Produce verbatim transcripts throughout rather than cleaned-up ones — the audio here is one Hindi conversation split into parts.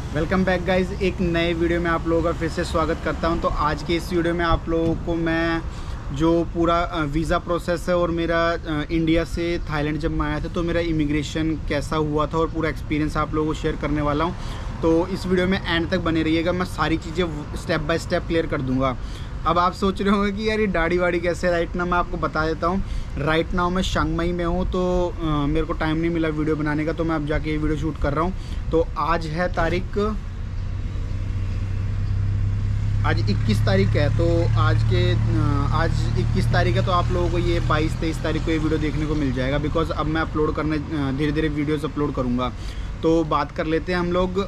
वेलकम बैक गाइज, एक नए वीडियो में आप लोगों का फिर से स्वागत करता हूं। तो आज के इस वीडियो में आप लोगों को मैं जो पूरा वीज़ा प्रोसेस है और मेरा इंडिया से थाईलैंड जब मैं आया था तो मेरा इमिग्रेशन कैसा हुआ था और पूरा एक्सपीरियंस आप लोगों को शेयर करने वाला हूं। तो इस वीडियो में एंड तक बने रहिएगा, मैं सारी चीज़ें स्टेप बाय स्टेप क्लियर कर दूँगा। अब आप सोच रहे होंगे कि यार ये दाढ़ी वाड़ी कैसे, राइट ना मैं आपको बता देता हूँ। राइट नाउ मैं शंगमाई में हूँ, तो आ, मेरे को टाइम नहीं मिला वीडियो बनाने का, तो मैं अब जाके ये वीडियो शूट कर रहा हूँ। तो आज है तारीख आज इक्कीस तारीख है, तो आज के आज इक्कीस तारीख है, तो आप लोगों को ये बाईस तेईस तारीख को ये वीडियो देखने को मिल जाएगा। बिकॉज़ अब मैं अपलोड करने धीरे धीरे वीडियोस अपलोड करूँगा। तो बात कर लेते हैं हम लोग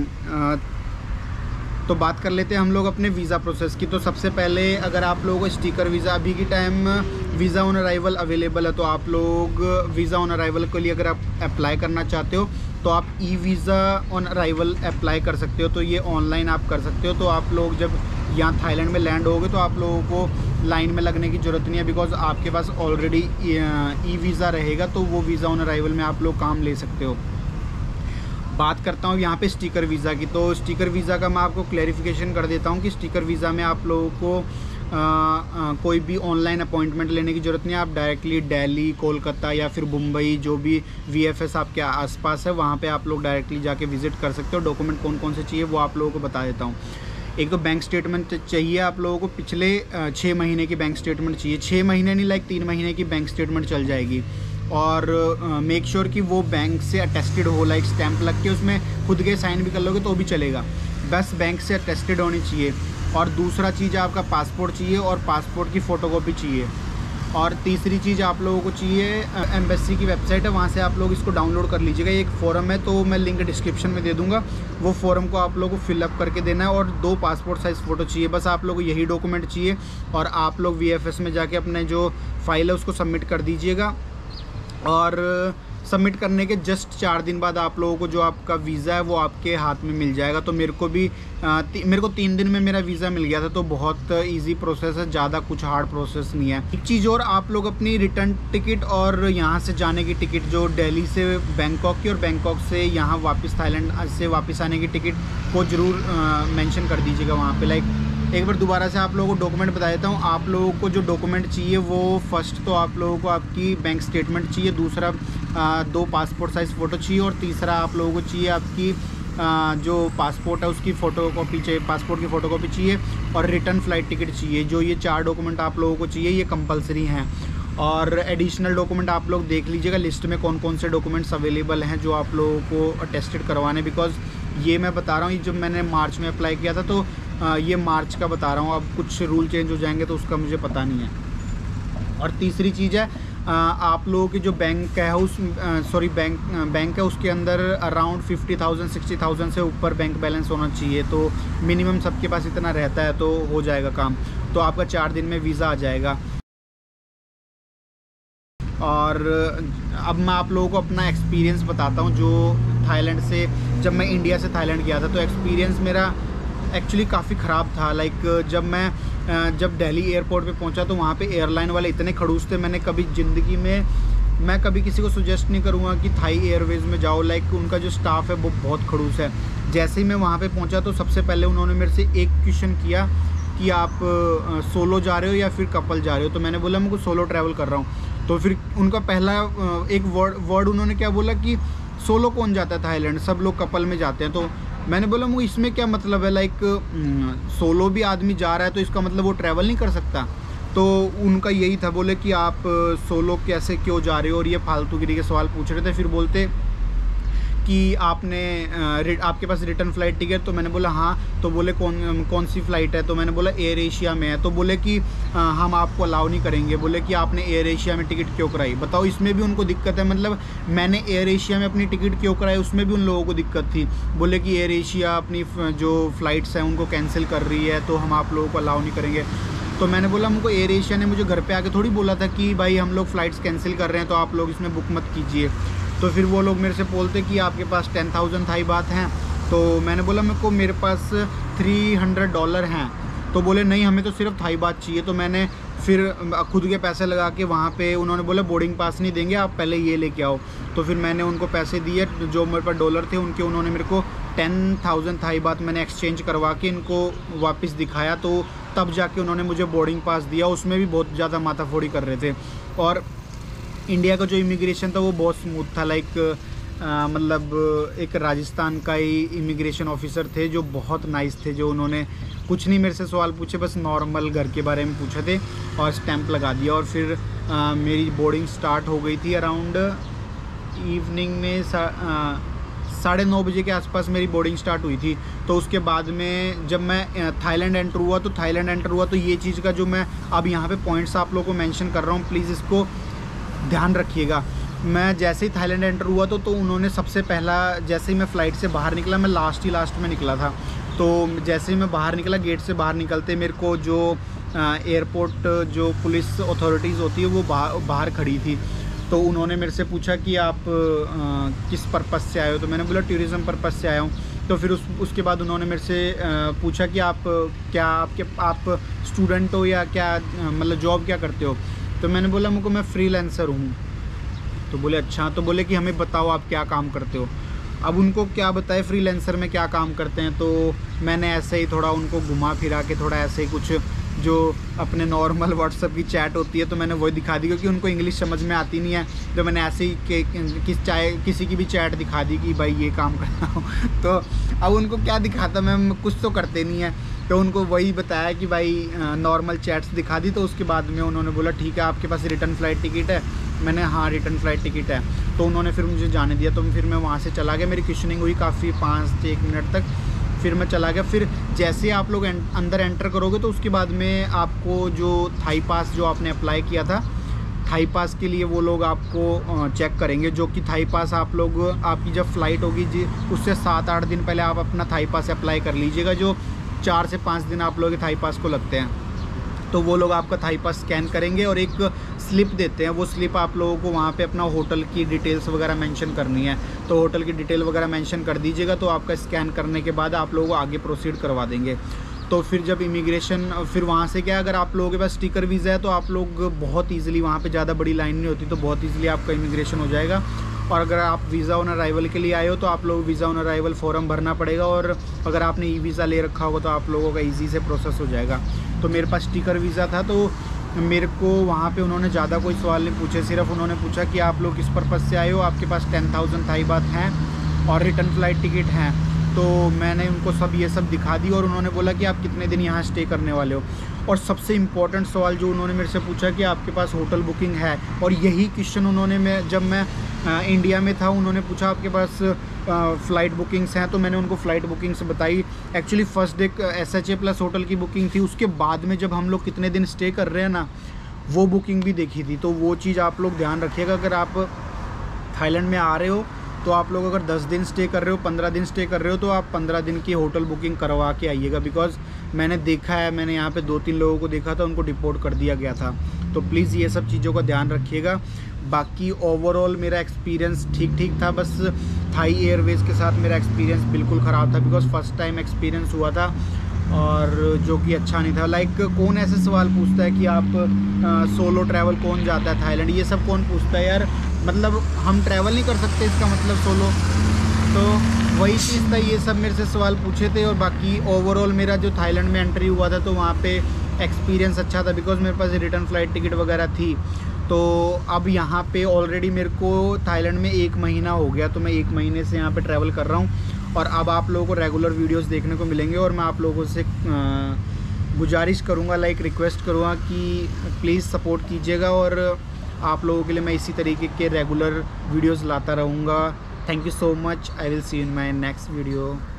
तो बात कर लेते हैं हम लोग अपने वीज़ा प्रोसेस की। तो सबसे पहले अगर आप लोगों को स्टिकर वीज़ा अभी की time visa on arrival available है, तो आप लोग वीज़ा ऑन अराइवल के लिए अगर आप अप्लाई करना चाहते हो तो आप e visa on arrival apply कर सकते हो। तो ये ऑनलाइन आप कर सकते हो। तो आप लोग जब यहाँ थाईलैंड में लैंड होगे तो आप लोगों को लाइन में लगने की ज़रूरत नहीं है, बिकॉज़ आपके पास ऑलरेडी ई वीज़ा रहेगा, तो वो वीज़ा ऑन अराइवल में आप लोग काम ले सकते हो। बात करता हूँ यहाँ पे स्टिकर वीज़ा की। तो स्टिकर वीज़ा का मैं आपको क्लैरिफिकेशन कर देता हूँ कि स्टिकर वीज़ा में आप लोगों को आ, आ, कोई भी ऑनलाइन अपॉइंटमेंट लेने की ज़रूरत नहीं है। आप डायरेक्टली दिल्ली, कोलकाता या फिर मुंबई, जो भी वीएफएस आपके आसपास है, वहाँ पे आप लोग डायरेक्टली जाके विज़िट कर सकते हो। डॉक्यूमेंट कौन कौन से चाहिए वो आप लोगों को बता देता हूँ। एक तो बैंक स्टेटमेंट चाहिए आप लोगों को, पिछले छः महीने की बैंक स्टेटमेंट चाहिए। छः महीने नहीं, लाइक तीन महीने की बैंक स्टेटमेंट चल जाएगी। और मेक uh, श्योर sure कि वो बैंक से अटेस्टेड हो, लाइक स्टैंप लग के उसमें खुद के साइन भी कर लोगे तो भी चलेगा, बस बैंक से अटेस्टेड होनी चाहिए। और दूसरा चीज़ आपका पासपोर्ट चाहिए और पासपोर्ट की फ़ोटोकॉपी चाहिए। और तीसरी चीज़ आप लोगों को चाहिए, एम्बेसी की वेबसाइट है, वहाँ से आप लोग इसको डाउनलोड कर लीजिएगा। एक फ़ॉरम है, तो मैं लिंक डिस्क्रिप्शन में दे दूँगा, वो फ़ॉरम को आप लोगों को फिलअप करके देना है। और दो पासपोर्ट साइज़ फ़ोटो चाहिए, बस आप लोगों को यही डॉक्यूमेंट चाहिए। और आप लोग वीएफएस में जाके अपने जो फाइल है उसको सबमिट कर दीजिएगा। और सबमिट करने के जस्ट चार दिन बाद आप लोगों को जो आपका वीज़ा है वो आपके हाथ में मिल जाएगा। तो मेरे को भी आ, मेरे को तीन दिन में मेरा वीज़ा मिल गया था। तो बहुत इजी प्रोसेस है, ज़्यादा कुछ हार्ड प्रोसेस नहीं है। एक चीज़ और, आप लोग अपनी रिटर्न टिकट और यहाँ से जाने की टिकट, जो दिल्ली से बैंकॉक की और बैंकॉक से यहाँ वापस थाईलैंड से वापस आने की टिकट को ज़रूर मेंशन कर दीजिएगा वहाँ पे। लाइक एक बार दोबारा से आप लोगों को डॉक्यूमेंट बता देता हूँ। आप लोगों को जो डॉक्यूमेंट चाहिए वो फर्स्ट तो आप लोगों को आपकी बैंक स्टेटमेंट चाहिए, दूसरा आ, दो पासपोर्ट साइज़ फ़ोटो चाहिए, और तीसरा आप लोगों को चाहिए आपकी आ, जो पासपोर्ट है उसकी फ़ोटोकॉपी चाहिए, पासपोर्ट की फ़ोटोकॉपी चाहिए, और रिटर्न फ़्लाइट टिकट चाहिए। जो ये चार डॉक्यूमेंट आप लोगों को चाहिए, ये कंपलसरी हैं। और एडिशनल डॉक्यूमेंट आप लोग देख लीजिएगा लिस्ट में कौन कौन से डॉक्यूमेंट्स अवेलेबल हैं जो आप लोगों को अटेस्टेड करवाने। बिकॉज़ ये मैं बता रहा हूँ, जब मैंने मार्च में अप्लाई किया था तो आ, ये मार्च का बता रहा हूँ। अब कुछ रूल चेंज हो जाएंगे तो उसका मुझे पता नहीं है। और तीसरी चीज़ है, आ, आप लोगों की जो बैंक है उस सॉरी बैंक बैंक है उसके अंदर around fifty thousand sixty thousand से ऊपर बैंक बैलेंस होना चाहिए। तो मिनिमम सबके पास इतना रहता है, तो हो जाएगा काम। तो आपका चार दिन में वीज़ा आ जाएगा। और अब मैं आप लोगों को अपना एक्सपीरियंस बताता हूँ, जो थाईलैंड से, जब मैं इंडिया से थाईलैंड गया था तो एक्सपीरियंस मेरा एक्चुअली काफ़ी ख़राब था। लाइक जब मैं जब दिल्ली एयरपोर्ट पे पहुंचा तो वहाँ पे एयरलाइन वाले इतने खड़ूस थे, मैंने कभी ज़िंदगी में, मैं कभी किसी को सुजेस्ट नहीं करूँगा कि थाई एयरवेज़ में जाओ। लाइक उनका जो स्टाफ है वो बहुत खड़ूस है। जैसे ही मैं वहाँ पे पहुँचा तो सबसे पहले उन्होंने मेरे से एक क्वेश्चन किया कि आप सोलो जा रहे हो या फिर कपल जा रहे हो। तो मैंने बोला मैं कुछ सोलो ट्रैवल कर रहा हूँ। तो फिर उनका पहला एक वर्ड वर्ड उन्होंने क्या बोला कि सोलो कौन जाता है थाईलैंड, सब लोग कपल में जाते हैं। तो मैंने बोला मुझे इसमें क्या मतलब है, लाइक सोलो भी आदमी जा रहा है तो इसका मतलब वो ट्रैवल नहीं कर सकता। तो उनका यही था, बोले कि आप सोलो कैसे क्यों जा रहे हो, और ये फालतूगिरी के सवाल पूछ रहे थे। फिर बोलते कि आपने आपके पास रिटर्न फ़्लाइट टिकट, तो मैंने बोला हाँ। तो बोले कौन कौन सी फ़्लाइट है, तो मैंने बोला एयर एशिया में है। तो बोले कि हम आपको अलाउ नहीं करेंगे। बोले कि आपने एयर एशिया में टिकट क्यों कराई, बताओ। इसमें भी उनको दिक्कत है, मतलब मैंने एयर एशिया में अपनी टिकट क्यों कराई उसमें भी उन लोगों को दिक्कत थी। बोले कि एयर एशिया अपनी जो फ़्लाइट्स हैं उनको कैंसिल कर रही है, तो हम आप लोगों को अलाउ नहीं करेंगे। तो मैंने बोला हमको एयर एशिया ने मुझे घर पे आके थोड़ी बोला था कि भाई हम लोग फ़्लाइट्स कैंसिल कर रहे हैं तो आप लोग इसमें बुक मत कीजिए। तो फिर वो लोग मेरे से बोलते कि आपके पास टेन थाउजेंड थाई बात हैं। तो मैंने बोला मेरे को मेरे पास थ्री हंड्रेड डॉलर हैं। तो बोले नहीं हमें तो सिर्फ थाई बात चाहिए। तो मैंने फिर खुद के पैसे लगा के वहाँ पे, उन्होंने बोला बोर्डिंग पास नहीं देंगे, आप पहले ये लेके आओ। तो फिर मैंने उनको पैसे दिए, जो मेरे पास डॉलर थे उनके, उन्होंने मेरे को टेन थाउजेंड थाई बात मैंने एक्सचेंज करवा के इनको वापस दिखाया, तो तब जाके उन्होंने मुझे बोर्डिंग पास दिया। उसमें भी बहुत ज़्यादा माथाफोड़ी कर रहे थे। और इंडिया का जो इमिग्रेशन था वो बहुत स्मूथ था। लाइक मतलब एक राजस्थान का ही इमिग्रेशन ऑफिसर थे जो बहुत नाइस थे, जो उन्होंने कुछ नहीं मेरे से सवाल पूछे, बस नॉर्मल घर के बारे में पूछे थे और स्टैंप लगा दिया। और फिर आ, मेरी बोर्डिंग स्टार्ट हो गई थी अराउंड इवनिंग में सा, साढ़े नौ बजे के आसपास मेरी बोर्डिंग स्टार्ट हुई थी। तो उसके बाद में जब मैं थाईलैंड एंटर हुआ तो थाईलैंड एंटर हुआ तो ये चीज़ का जो मैं अब यहाँ पे पॉइंट्स आप लोगों को मेंशन कर रहा हूँ, प्लीज़ इसको ध्यान रखिएगा। मैं जैसे ही थाईलैंड एंटर हुआ तो तो उन्होंने सबसे पहला, जैसे ही मैं फ़्लाइट से बाहर निकला, मैं लास्ट ही लास्ट में निकला था, तो जैसे ही मैं बाहर निकला गेट से बाहर निकलते मेरे को जो एयरपोर्ट जो पुलिस अथॉरिटीज़ होती है वो बाहर बाहर खड़ी थी। तो उन्होंने मेरे से पूछा कि आप आ, किस पर्पज़ से आए हो, तो मैंने बोला टूरिज़म पर्पज़ से आया हूँ। तो फिर उस उसके बाद उन्होंने मेरे से आ, पूछा कि आप क्या आपके आप स्टूडेंट हो या क्या, मतलब जॉब क्या करते हो। तो मैंने बोला मुझको मैं फ्रीलांसर हूँ। तो बोले अच्छा, तो बोले कि हमें बताओ आप क्या काम करते हो। अब उनको क्या बताए फ्रीलांसर में क्या काम करते हैं, तो मैंने ऐसे ही थोड़ा उनको घुमा फिरा के थोड़ा ऐसे ही कुछ जो अपने नॉर्मल व्हाट्सएप की चैट होती है तो मैंने वही दिखा दी, क्योंकि उनको इंग्लिश समझ में आती नहीं है। तो मैंने ऐसे ही के, किस चाहे किसी की भी चैट दिखा दी कि भाई ये काम करता हूँ। तो अब उनको क्या दिखाता, मैं कुछ तो करते नहीं है, तो उनको वही बताया कि भाई नॉर्मल चैट्स दिखा दी। तो उसके बाद में उन्होंने बोला ठीक है आपके पास रिटर्न फ़्लाइट टिकट है। मैंने हाँ रिटर्न फ़्लाइट टिकट है। तो उन्होंने फिर मुझे जाने दिया। तो फिर मैं वहाँ से चला गया। मेरी क्वेश्चनिंग हुई काफ़ी पाँच से एक मिनट तक, फिर मैं चला गया। फिर जैसे आप लोग अंदर एंटर करोगे तो उसके बाद में आपको जो थाई पास जो आपने अप्लाई किया था, थाई पास के लिए वो लोग आपको चेक करेंगे, जो कि थाई पास आप लोग आपकी जब फ़्लाइट होगी जी उससे सात आठ दिन पहले आप अपना थाई पास अप्लाई कर लीजिएगा, जो चार से पाँच दिन आप लोग के थाई पास को लगते हैं। तो वो लोग आपका थाई पास स्कैन करेंगे और एक स्लिप देते हैं। वो स्लिप आप लोगों को वहाँ पे अपना होटल की डिटेल्स वगैरह मेंशन करनी है, तो होटल की डिटेल वगैरह मेंशन कर दीजिएगा। तो आपका स्कैन करने के बाद आप लोगों को आगे प्रोसीड करवा देंगे। तो फिर जब इमिग्रेशन, फिर वहाँ से क्या, अगर आप लोगों के पास स्टिकर वीज़ा है तो आप लोग बहुत ईजिली, वहाँ पे ज़्यादा बड़ी लाइन नहीं होती, तो बहुत ईजिली आपका इमिग्रेशन हो जाएगा। और अगर आप वीज़ा ऑन अराइवल के लिए आए हो तो आप लोग वीज़ा ऑन अराइवल फॉर्म भरना पड़ेगा। और अगर आपने ई वीज़ा ले रखा होगा तो आप लोगों का ईजी से प्रोसेस हो जाएगा। तो मेरे पास स्टिकर वीज़ा था, तो मेरे को वहाँ पे उन्होंने ज़्यादा कोई सवाल नहीं पूछे, सिर्फ उन्होंने पूछा कि आप लोग किस पर्पज़ से आए हो, आपके पास टेन थाउजेंड थाई बात हैं और रिटर्न फ़्लाइट टिकट हैं। तो मैंने उनको सब ये सब दिखा दी और उन्होंने बोला कि आप कितने दिन यहाँ स्टे करने वाले हो। और सबसे इम्पोर्टेंट सवाल जो उन्होंने मेरे से पूछा कि आपके पास होटल बुकिंग है, और यही क्वेश्चन उन्होंने, मैं जब मैं आ, इंडिया में था उन्होंने पूछा आपके पास फ़्लाइट बुकिंग्स हैं, तो मैंने उनको फ़्लाइट बुकिंग्स बताई। Actually first day S H A plus hotel की बुकिंग थी, उसके बाद में जब हम लोग कितने दिन स्टे कर रहे हैं ना, वो बुकिंग भी देखी थी। तो वो चीज़ आप लोग ध्यान रखिएगा। अगर आप थाईलैंड में आ रहे हो तो आप लोग अगर दस दिन स्टे कर रहे हो, पंद्रह दिन स्टे कर रहे हो, तो आप पंद्रह दिन की होटल बुकिंग करवा के आइएगा। बिकॉज़ मैंने देखा है, मैंने यहाँ पे दो तीन लोगों को देखा था, उनको डिपोर्ट कर दिया गया था। तो प्लीज़ ये सब चीज़ों का ध्यान रखिएगा। बाकी ओवरऑल मेरा एक्सपीरियंस ठीक ठीक था, बस थाई एयरवेज़ के साथ मेरा एक्सपीरियंस बिल्कुल ख़राब था, बिकॉज़ फर्स्ट टाइम एक्सपीरियंस हुआ था और जो कि अच्छा नहीं था। लाइक कौन ऐसे सवाल पूछता है कि आप आ, सोलो ट्रैवल कौन जाता है थाईलैंड, ये सब कौन पूछता है यार। मतलब हम ट्रैवल नहीं कर सकते, इसका मतलब सोलो। तो वही चीज़ था, ये सब मेरे से सवाल पूछे थे। और बाकी ओवरऑल मेरा जो थाईलैंड में एंट्री हुआ था तो वहाँ पे एक्सपीरियंस अच्छा था, बिकॉज़ मेरे पास रिटर्न फ़्लाइट टिकट वगैरह थी। तो अब यहाँ पे ऑलरेडी मेरे को थाईलैंड में एक महीना हो गया, तो मैं एक महीने से यहाँ पे ट्रैवल कर रहा हूँ। और अब आप लोगों को रेगुलर वीडियोस देखने को मिलेंगे। और मैं आप लोगों से गुजारिश करूँगा, लाइक रिक्वेस्ट करूँगा कि प्लीज़ सपोर्ट कीजिएगा, और आप लोगों के लिए मैं इसी तरीके के रेगुलर वीडियोस लाता रहूँगा। Thank you so much. I will see you in my next video.